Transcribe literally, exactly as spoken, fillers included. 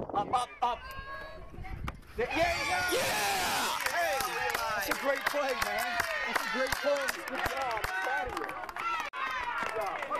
Up, up, up. Yeah, yeah. Yeah! Hey, that's a great play, man. That's a great play. Good job. Proud of you. Good job.